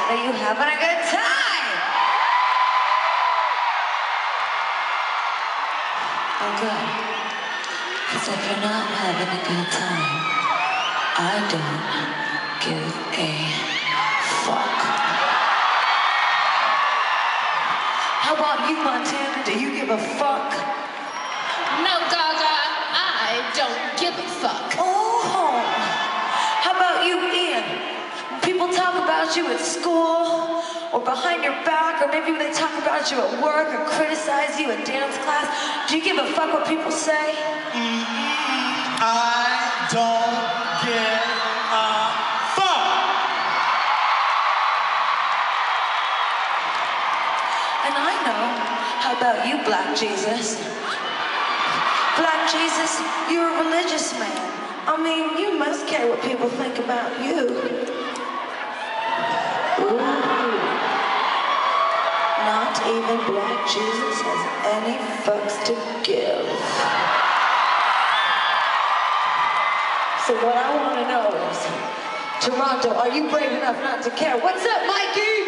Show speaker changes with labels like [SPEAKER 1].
[SPEAKER 1] Are you having a good time? Oh, good. Because if you're not having a good time, I don't give a fuck. How about you, Montana? Do you give a fuck?
[SPEAKER 2] No, Gaga, I don't give a fuck.
[SPEAKER 1] Oh, how about you, Ian? When people talk about you at school, or behind your back, or maybe when they talk about you at work, or criticize you in dance class, do you give a fuck what people say?
[SPEAKER 3] I don't give a fuck.
[SPEAKER 1] And I know. How about you, Black Jesus? Black Jesus, you're a religious man. I mean, you must care what people think about you. Ooh. Not even Black Jesus has any fucks to give. So what I want to know is, Toronto, are you brave enough not to care? What's up, Mikey?